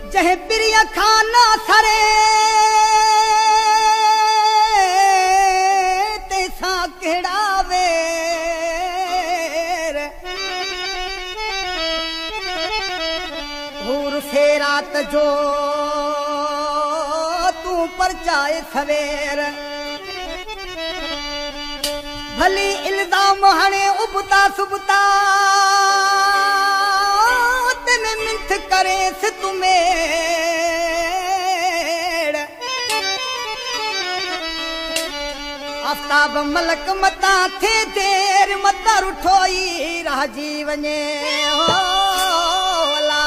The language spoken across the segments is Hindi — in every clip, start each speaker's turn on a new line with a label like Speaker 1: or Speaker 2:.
Speaker 1: जहे प्रिय खाना सरे तेसा केड़ा वेर हूर से रात जो तू परचाए सवेर भली इल्जाम हणे उबता सुबता तने मिंथ करे से तुम्हें आफ्ताब मलक मता थे देर मता उठोई राजी वने होला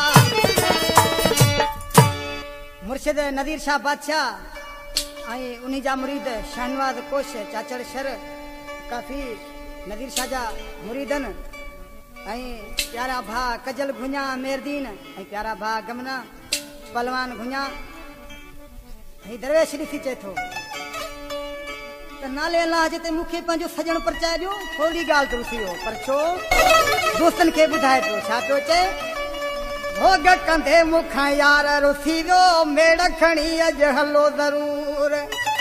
Speaker 1: मुर्शिद नदीर शाह बादशाह आई उन्हीं जा मुरीद शाहनवाज कोश चाचड़ शर काफी नदीर शाह जा मुरीदन आई प्यारा भा कजल घुञा मेरदीन आई प्यारा भा गमना पलवान घुञा आई दरवेश ॾिसी चे थो त नाले अल्लाह जिते मूंखे पंहिंजो सजण परचाए ॾियो थोरी ॻाल्हि रुसी वियो पर छो दोस्तनि खे ॿुधाए पियो छा पियो चए भोग कंदे मूंखां यार रुसी वियो मेड़ खणी अॼु हलो ज़रूर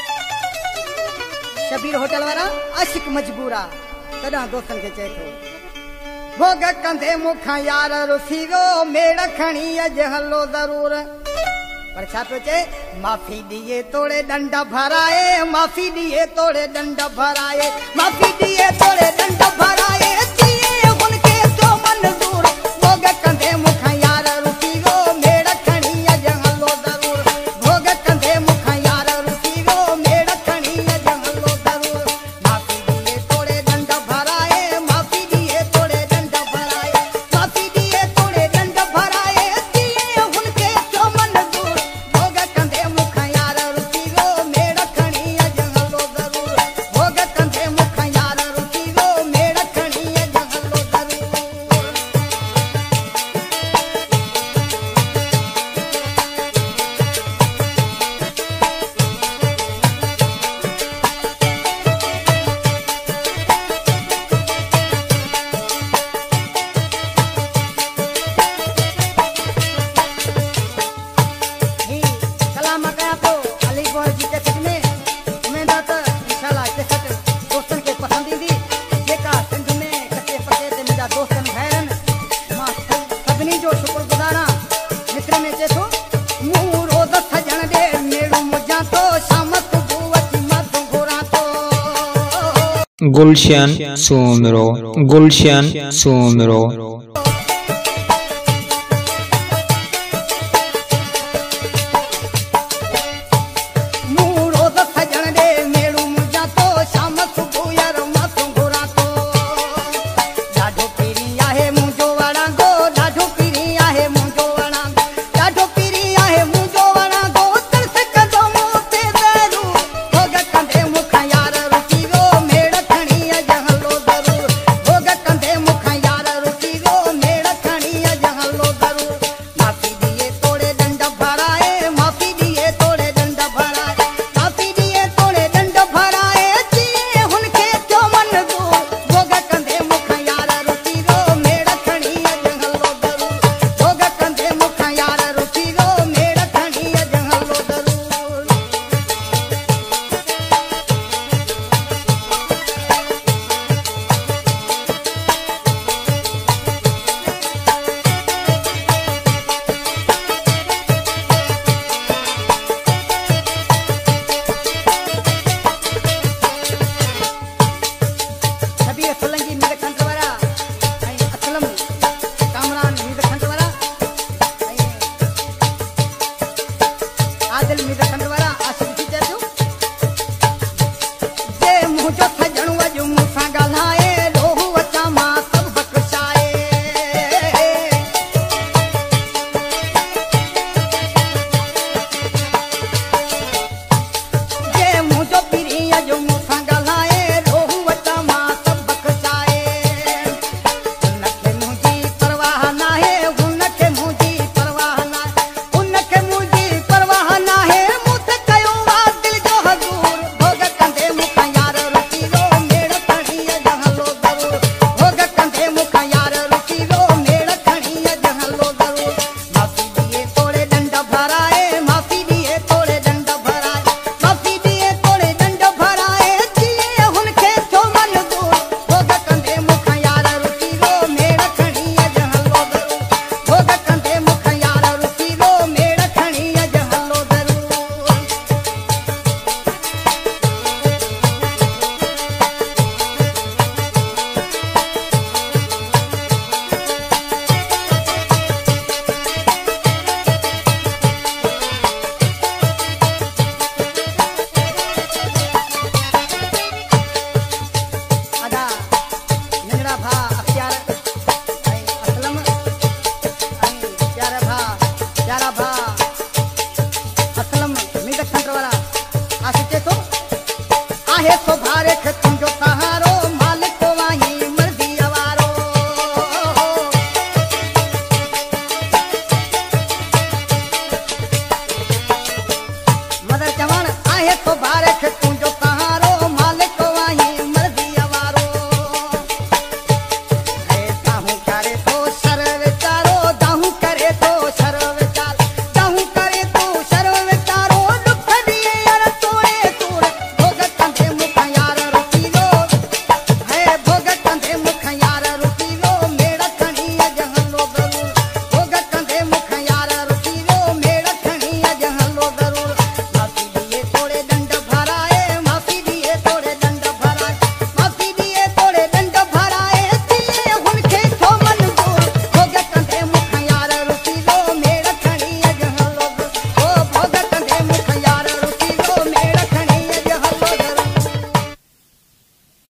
Speaker 1: शबीर होटल वारा आशिक मजबूरा तॾां दोस्तनि खे चए थो भोग कंदे मूंखां यार रुसी वियो मेड़ खणी अॼु हलो ज़रूर पर छा पियो चए माफ़ी ॾिए तोड़े डंड भराए माफ़ी ॾिए तोड़े डंड भराए माफ़ी ॾिए तोड़े डंड भराए जिए हुनखे थियो मंज़ूर भोग कंदे मूंखां यार रुसी वियो मेड़ खणी अॼु हलो ज़रूर भोग कंदे मूंखां यार रुसी वियो मेड़ खणी अॼु हलो ज़रूर माफ़ी ॾिए तोड़े डंड भराए माफ़ी ॾिए तोड़े डंड भराए माफ़ी ॾिए तोड़े डंड भराए जिए हुनखे थियो मंज़ूर भोग कंदे मूंखां यार रुसी वियो मेड़ खणी अॼु हलो ज़रूर भोग कंदे मूंखां यार रुसी वियो मेड़ खणी अॼु हलो ज़रूर ही सलाम कया तो अली बॉय जी के सच में उम्मीद है तो इंशाल्लाह के सच दोस्तन के पसंद ईंदी जेका सिंध में कटे पटे ते मुंहिंजा दोस्तन भैरन मां सभिनी जो शुक्रगुज़ार आहियां मित्र में चए थो मूं रोज़ सजण ॾे मेड़ो मुंहिंजा तो शाम सुबुह अची मां तूं घुरां थो
Speaker 2: गुलशन सोमरो